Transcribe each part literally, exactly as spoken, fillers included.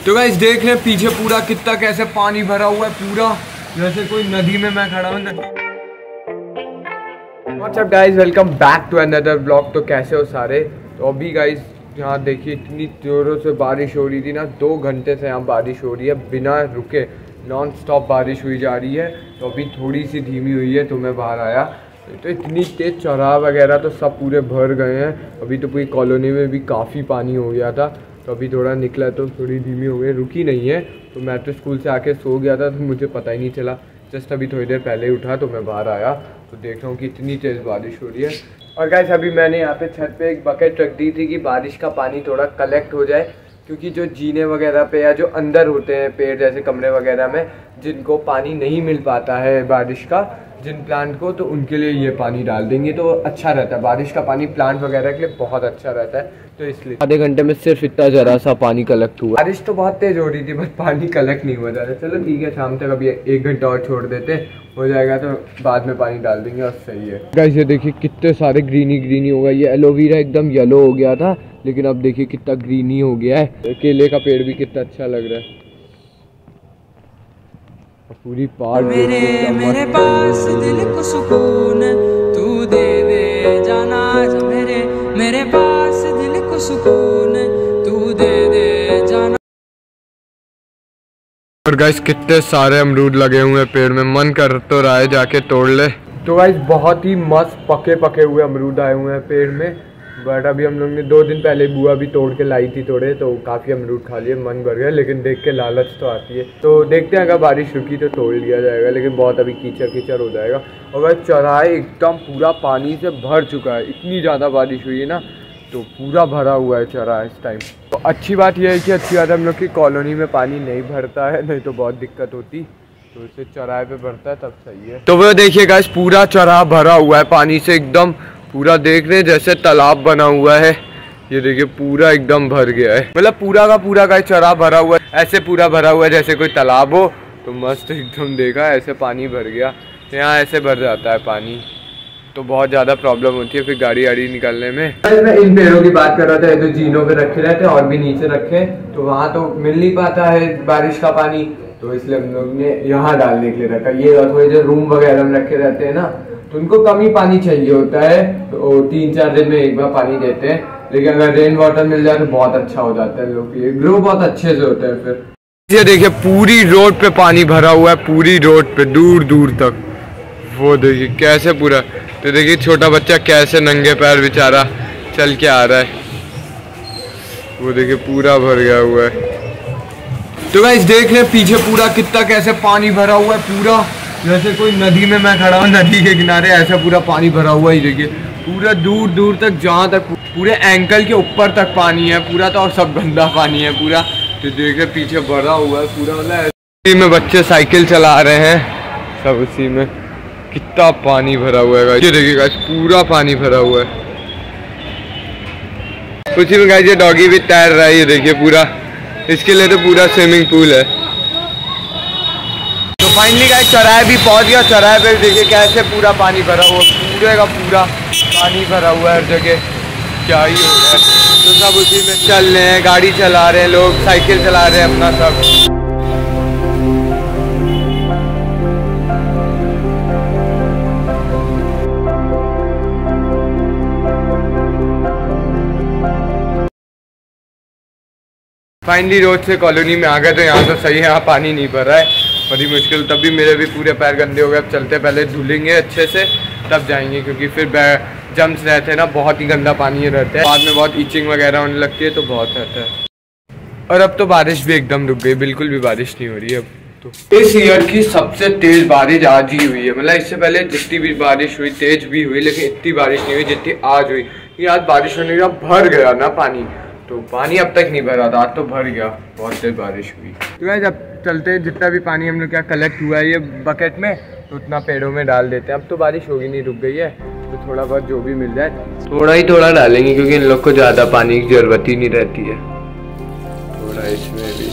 तो गाइस देख रहे हैं पीछे पूरा कितना कैसे पानी भरा हुआ है, पूरा जैसे कोई नदी में मैं खड़ा हूँ। What's up guys, welcome back to another blog. तो कैसे हो सारे। तो अभी गाइस यहाँ देखिए इतनी जोरों से बारिश हो रही थी ना, दो घंटे से यहाँ बारिश हो रही है बिना रुके, नॉन स्टॉप बारिश हुई जा रही है। तो अभी थोड़ी सी धीमी हुई है तो मैं बाहर आया, तो इतनी तेज चौराहा वगैरह तो सब पूरे भर गए हैं। अभी तो पूरी कॉलोनी में भी काफ़ी पानी हो गया था, तो अभी थोड़ा निकला तो थोड़ी धीमी हो गई, रुकी नहीं है। तो मैं तो स्कूल से आके सो गया था तो मुझे पता ही नहीं चला, जस्ट अभी थोड़ी देर पहले ही उठा तो मैं बाहर आया तो देख रहा हूँ कि इतनी तेज़ बारिश हो रही है। और गाइस अभी मैंने यहाँ पे छत पे एक बकेट रख दी थी कि बारिश का पानी थोड़ा कलेक्ट हो जाए, क्योंकि जो जीने वगैरह पे या जो अंदर होते हैं पेड़ जैसे कमरे वगैरह में, जिनको पानी नहीं मिल पाता है बारिश का, जिन प्लांट को, तो उनके लिए ये पानी डाल देंगे तो अच्छा रहता है। बारिश का पानी प्लांट वगैरह के लिए बहुत अच्छा रहता है, तो इसलिए आधे घंटे में सिर्फ इतना जरा सा पानी कलेक्ट हुआ। बारिश तो बहुत तेज हो रही थी बट पानी कलेक्ट नहीं हुआ ज़्यादा। चलो ठीक है, शाम तक अभी एक घंटा और छोड़ देते, हो जाएगा तो बाद में पानी डाल देंगे और सही है। गाइस ये देखिए कितने सारे ग्रीनी ग्रीनी हो गया, ये एलोवेरा एकदम येलो हो गया था लेकिन अब देखिए कितना ग्रीनी हो गया है। केले का पेड़ भी कितना अच्छा लग रहा है, पूरी पार्क मेरे मेरे पास दिल को सुकून तू दे दे जाना, मेरे मेरे पास दिल को सुकून तू दे दे जाना। और गाइस कितने सारे अमरूद लगे हुए हैं पेड़ में, मन कर तो रहा है जाके तोड़ ले। तो गाइस बहुत ही मस्त पके पके हुए अमरूद आए हुए हैं पेड़ में, बट अभी हम लोग ने दो दिन पहले बुआ भी तोड़ के लाई थी थोड़े, तो काफ़ी अमरूद खा लिए, मन भर गया। लेकिन देख के लालच तो आती है, तो देखते हैं अगर बारिश रुकी तो तोड़ लिया जाएगा, लेकिन बहुत अभी कीचड़ कीचड़ हो जाएगा। और वह चौराहे एकदम पूरा पानी से भर चुका है, इतनी ज़्यादा बारिश हुई है ना, तो पूरा भरा हुआ है चौराहा इस टाइम। तो अच्छी बात यह है कि अच्छी बात हम लोग की कॉलोनी में पानी नहीं भरता है, नहीं तो बहुत दिक्कत होती, तो इसे चौराहे पे भरता है तब सही है। तो वो देखिए गाइस पूरा चौराहा भरा हुआ है पानी से, एकदम पूरा देख रहे हैं जैसे तालाब बना हुआ है। ये देखिए पूरा एकदम भर गया है, मतलब पूरा का पूरा गाइस चौराहा भरा हुआ है, ऐसे पूरा भरा हुआ है जैसे कोई तालाब हो। तो मस्त एकदम देखा ऐसे पानी भर गया, यहाँ ऐसे भर जाता है पानी, तो बहुत ज़्यादा प्रॉब्लम होती है फिर गाड़ी वाड़ी निकलने में। मैं इन पेड़ों की बात कर रहा था, जो जीनों पे रखे रहते हैं और भी नीचे रखे, तो वहाँ तो मिल नहीं पाता है बारिश का पानी, तो इसलिए हम लोग ने यहाँ डालने के लिए रखा। ये थोड़े जो रूम वगैरह में रखे रहते हैं ना, तो उनको कम ही पानी चाहिए होता है, तो तीन चार दिन में एक बार पानी देते हैं, लेकिन अगर रेन वाटर मिल जाए तो बहुत अच्छा हो जाता है, लोग ये ग्रो बहुत अच्छे से होता है फिर। ये देखिए पूरी रोड पे पानी भरा हुआ है, पूरी रोड पे दूर दूर तक, वो देखिए कैसे पूरा। तो देखिए छोटा बच्चा कैसे नंगे पैर बेचारा चल के आ रहा है, वो देखिए पूरा भर गया हुआ है। तो गाइस देख रहे हैं पीछे पूरा कितना कैसे पानी भरा हुआ है, पूरा जैसे कोई नदी में मैं खड़ा हूँ, नदी के किनारे ऐसा पूरा पानी भरा हुआ है। देखिए पूरा दूर दूर तक, जहाँ तक पूरे एंकल के ऊपर तक पानी है पूरा, तो और सब गंदा पानी है पूरा। तो देख रहे पीछे भरा हुआ है पूरा, मतलब उसी में बच्चे साइकिल चला रहे हैं सब, उसी में कितना पानी भरा हुआ है। ये देखिए गाइस पूरा पानी भरा हुआ है, उसी में गाइस ये डॉगी भी तैर रहा है। ये देखिए पूरा, इसके लिए तो पूरा स्विमिंग पूल है। तो फाइनली गाइस चौराहे भी पहुंच गया, चौराहे पे देखिए कैसे पूरा पानी भरा हुआ, पूरे का पूरा पानी भरा हुआ है हर जगह, क्या ही हो रहा है। तो सब उसी में चल रहे हैं, गाड़ी चला रहे हैं लोग, साइकिल चला रहे हैं अपना सब। फाइनली रोड से कॉलोनी में आ गए, तो यहाँ तो सही है, यहाँ पानी नहीं भर रहा है, बड़ी मुश्किल। तब भी मेरे भी पूरे पैर गंदे हो गए, अब चलते पहले धुलेंगे अच्छे से तब जाएंगे, क्योंकि फिर जम्स रहते हैं ना, बहुत ही गंदा पानी रहता है, बाद में बहुत ईचिंग वगैरह होने लगती है, तो बहुत रहता है। और अब तो बारिश भी एकदम रुक गई, बिल्कुल भी बारिश नहीं हो रही है अब तो। इस ईयर की सबसे तेज बारिश आज ही हुई है, मतलब इससे पहले जितनी भी बारिश हुई तेज भी हुई, लेकिन इतनी बारिश नहीं हुई जितनी आज हुई। ये आज बारिश होने के बाद भर गया ना पानी, तो पानी अब तक नहीं भरा था, आज तो भर गया, बहुत तेज बारिश हुई। तो गाइस जब चलते जितना भी पानी हम लोग क्या कलेक्ट हुआ है ये बकेट में, तो उतना पेड़ों में डाल देते हैं। अब तो बारिश होगी नहीं, रुक गई है, तो थोड़ा बहुत जो भी मिल जाए थोड़ा ही थोड़ा डालेंगे, क्योंकि इन लोग को ज़्यादा पानी की जरूरत ही नहीं रहती है। थोड़ा इसमें भी,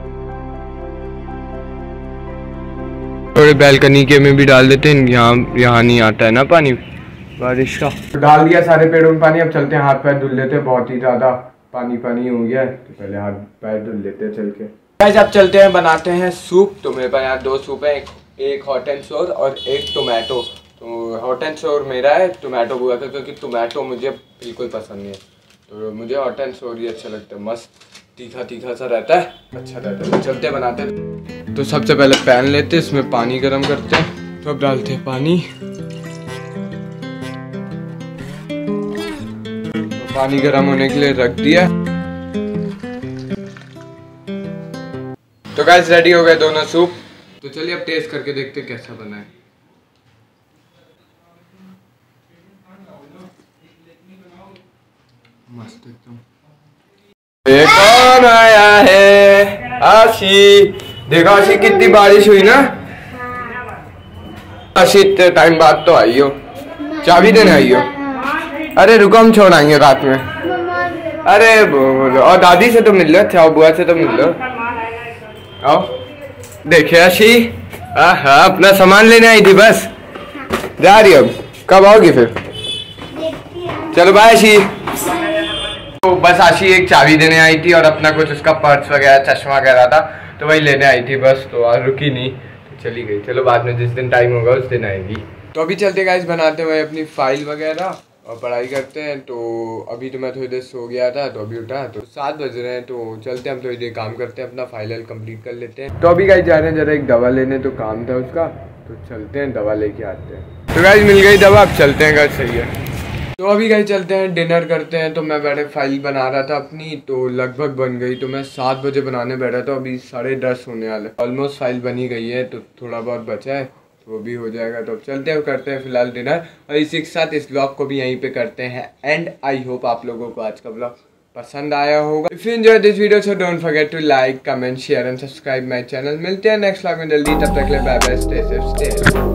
थोड़े बैल्कनी के में भी डाल देते हैं, यहाँ यहाँ नहीं आता है ना पानी बारिश का। तो डाल दिया सारे पेड़ों में पानी, अब चलते हैं हाथ पैर धुल लेते हैं, बहुत ही ज़्यादा पानी पानी हो गया है, तो पहले हाथ पैर धुल लेते हैं चल के। गाइस अब चलते हैं बनाते हैं सूप। तो मेरे पास यहाँ दो सूप है, एक, एक हॉट एंड सोर और एक टोमेटो। तो हॉट एंड सोर मेरा है, टोमेटो बुआ का, क्योंकि टोमेटो मुझे बिल्कुल पसंद नहीं है। तो मुझे हॉट एंड सोर ही अच्छा लगता है, मस्त तीखा तीखा सा रहता है, अच्छा रहता है। तो चलते बनाते हैं। तो सबसे पहले पैन लेते हैं, इसमें पानी गर्म करते हैं। तो अब डालते हैं पानी। तो पानी गर्म होने के लिए रख दिया। तो गाइस रेडी हो गए दोनों सूप। तो चलिए अब टेस्ट करके देखते हैं कैसा बना है। मस्त एकदम। ये कौन आया है? आशी। देखो आशी कितनी बारिश हुई ना। आशी इतने टाइम बाद तो आई हो, चाबी देने आई हो। अरे रुको हम छोड़ आएंगे रात में। अरे बोलो, और दादी से तो मिल लो, अच्छा बुआ से तो मिल लो। आओ देखिए आशी, हाँ अपना सामान लेने आई थी बस, जा रही अब, कब आओगी फिर? चलो बाय आशी। तो बस आशी एक चाबी देने आई थी और अपना कुछ उसका पर्स वगैरह चश्मा वगैरह था तो वही लेने आई थी बस। तो आज रुकी नहीं तो चली गई। चलो बाद में जिस दिन टाइम होगा उस दिन आएगी। तो अभी चलते गाइस बनाते हुए अपनी फाइल वगैरह और पढ़ाई करते हैं। तो अभी तो मैं थोड़ी देर सो गया था, तो अभी उठा तो सात बज रहे हैं। तो चलते हैं हम थोड़ी देर काम करते हैं, अपना फाइनल कंप्लीट कर लेते हैं। तो अभी गाइस जा रहे हैं जरा एक दवा लेने, तो काम था उसका, तो चलते हैं दवा लेके आते हैं। तो गाइस मिल गई दवा, अब चलते हैं। गाइस सही है। तो अभी गाइस चलते हैं डिनर करते हैं। तो मैं बैठे फाइल बना रहा था अपनी, तो लगभग बन गई। तो मैं सात बजे बनाने बैठा था, अभी साढ़े दस होने वाले, ऑलमोस्ट फाइल बनी गई है। तो थोड़ा बहुत बचा है तो वो भी हो जाएगा। तो अब चलते हैं करते हैं फिलहाल डिनर, और इसी के साथ इस ब्लॉग को भी यहीं पे करते हैं एंड। आई होप आप लोगों को आज का ब्लॉग पसंद आया होगा। If you enjoy this video so don't forget to like comment share and subscribe my channel. मिलते हैं नेक्स्ट ब्लॉग में जल्दी, तब तक के लिए bye bye, stay safe stay.